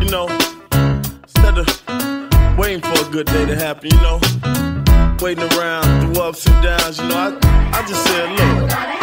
You know, instead of waiting for a good day to happen, you know, waiting around through ups and downs, you know, I just said, look,